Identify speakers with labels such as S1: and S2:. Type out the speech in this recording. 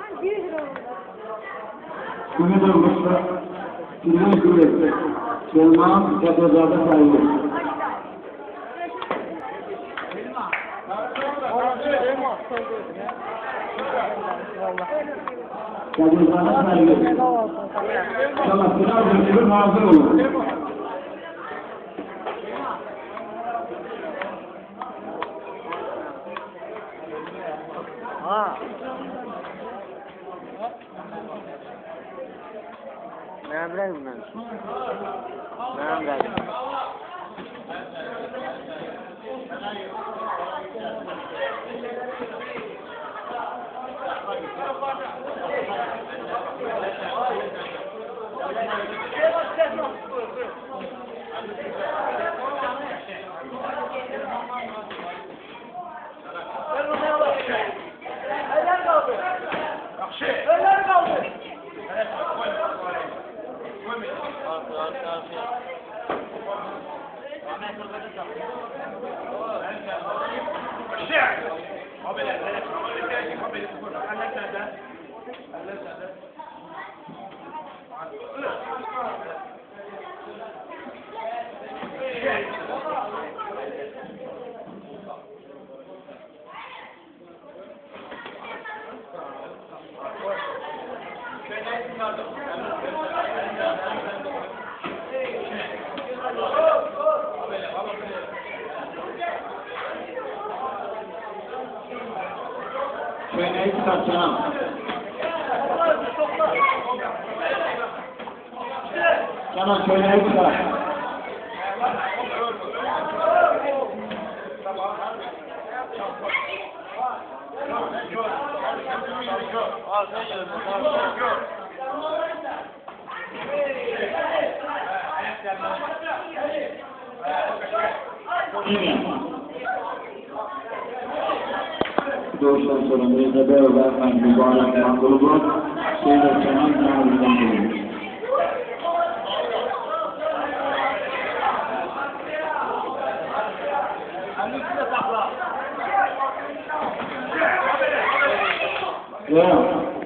S1: Ümit olmuşsa, sizden kuvvetli. Selman Kadezade sahibi. Kadezade sahibi. İnşallah sınav günü hazır olur.
S2: Ne bileyim ben? Ne bileyim?
S3: Eller kaldı. Eller kaldı.
S1: Şöyle çıkar Kenan. Kenan şöyle çıkar. Doğuştan sonra Mehmet'e öğretmen mübarek Mangolu'nun Şeyde Kenan Kemal'den bulunmuş. Yeah.